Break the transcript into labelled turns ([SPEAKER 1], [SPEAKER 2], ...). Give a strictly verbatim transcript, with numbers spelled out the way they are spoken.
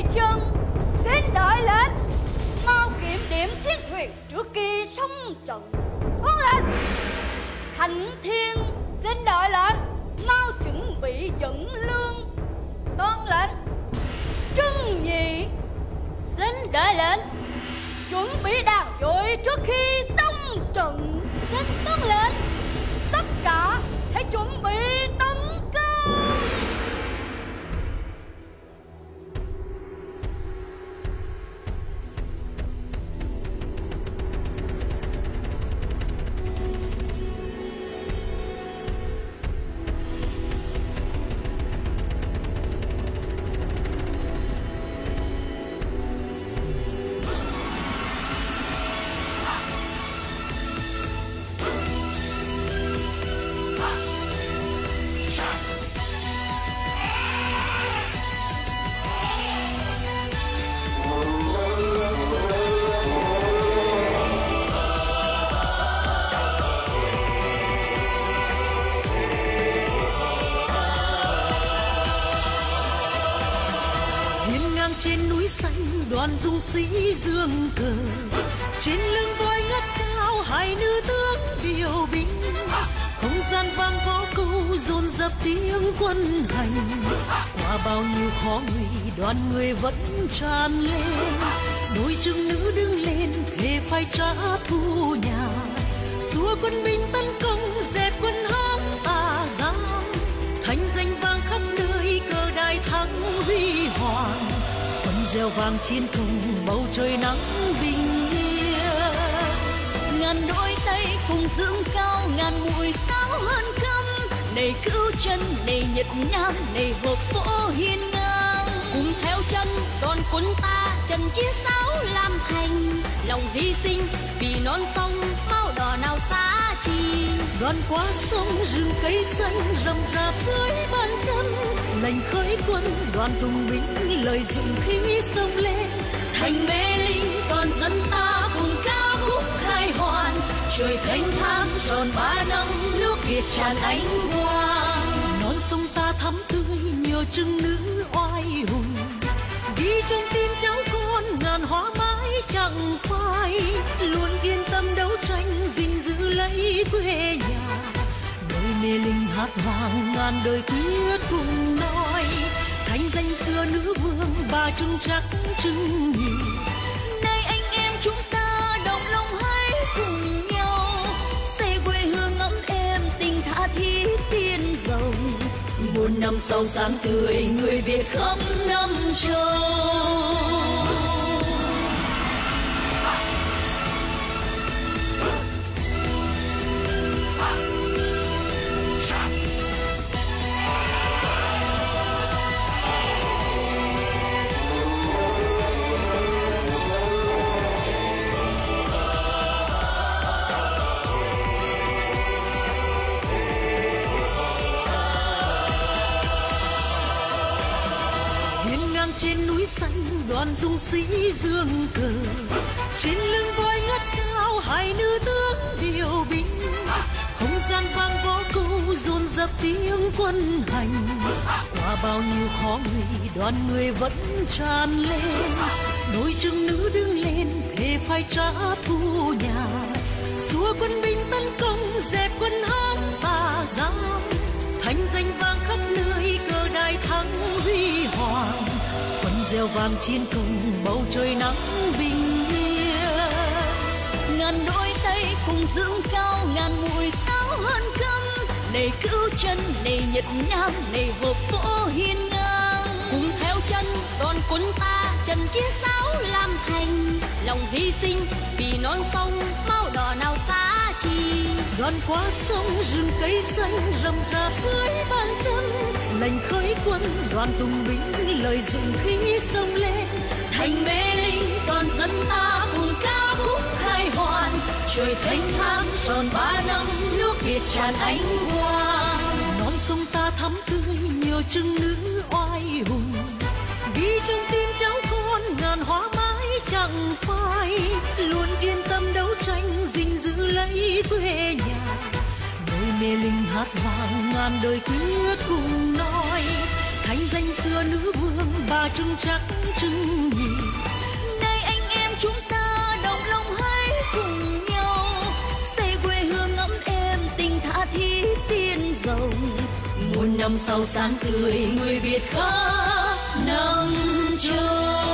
[SPEAKER 1] chân. Xin đợi lệnh. Mau kiểm điểm chiến thuyền trước khi sóng trận. Huấn lệnh. Thạnh Thiên xin đợi lệnh. Mau chuẩn bị dẫn lương. Tuân lệnh. Trưng Nhị xin đợi lệnh. Chuẩn bị đàn dội trước khi xong trận. Xin tuân lệnh. Tất cả hãy chuẩn bị tấn công. Đoàn dung sĩ dương cờ, trên lưng voi ngất cao hai nữ tướng điều binh. Không gian vang võ câu dồn dập tiếng quân hành. Qua bao nhiêu khó nguy đoàn người vẫn tràn lên. Đôi chân nữ đứng lên thề phải trả thù nhà. Xua quân binh tấn công dẹp quân Hán tà giang. Thanh danh vang khắp nơi cờ đài thắng huy hoàng. Reo vang chiến công bầu trời nắng bình yên. Ngàn đôi tay cùng dưỡng cao ngàn mũi sao hơn căm. Này cứu chân này Nhật Nam này hộp phổ hiên ngang. Cùng theo chân đoàn quân ta trận chiến sáu làm thành. Lòng hy sinh vì non sông máu đỏ nào xa chi. Đoàn qua sông rừng cây xanh rậm rạp dưới bàn chân. Lệnh khởi quân đoàn tùng binh lời dựng khí sông lên. Thành mê linh toàn dân ta cùng ca khúc khai hoàn. Trời thanh thang tròn ba năm nước Việt tràn ánh quang. Non sông ta thắm tươi nhiều trưng nữ oai hùng. Ghi trong tim cháu con ngàn hoa mãi chẳng phai. Luôn yên tâm đấu tranh gìn giữ lấy quê nhà. Nơi mê linh hát vang ngàn đời quyết cùng nói. Thanh danh xưa nữ vương bà trưng chắc trưng nhì. Nay anh em chúng ta đồng lòng hãy cùng nhau. Xây quê hương ấm êm tình tha thiết tiên rồng. Muôn năm sau sáng tươi người Việt khắp năm châu. Trên núi xanh đoàn dung sĩ dương cờ, trên lưng voi ngất cao hai nữ tướng điều binh. Không gian vang võ câu dồn dập tiếng quân hành. Qua bao nhiêu khó nguy đoàn người vẫn tràn lên. Đôi chân nữ đứng lên thề phải trả thù nhà. Xua quân binh tấn công dẹp quân Hán tà giang. Thanh danh vang khắp nơi cờ đài thắng huy hoàng. Reo vang chiến công bầu trời nắng bình yên. Ngàn đôi tay cùng dưỡng cao ngàn mũi sao hơn căm. Này cứu chân này Nhật Nam này hộp phổ hiên ngang. Cùng theo chân đoàn quân ta trận chiến sáu làm thành. Lòng hy sinh vì non sông máu đỏ nào xa chi. Đoàn qua sông rừng cây xanh rậm rạp dưới bàn chân. Lệnh khởi quân đoàn tùng binh lời dựng khí sông lên. Thành mê linh toàn dân ta cùng ca khúc khai hoàn. Trời thanh thang tròn ba năm nước Việt tràn ánh quang. Non sông ta thắm tươi nhiều trưng nữ oai hùng. Ghi trong tim cháu con ngàn hoa mãi chẳng phai. Luôn yên tâm đấu tranh gìn giữ lấy quê nhà. Nơi mê linh hát vang ngàn đời quyết cùng nói. Thanh danh xưa nữ vương bà trưng chắc trưng nhì. Nay anh em chúng ta đồng lòng hãy cùng nhau xây quê hương ấm êm tình tha thiết tiên rồng. Muôn năm sau sáng tươi người Việt khắp năm châu.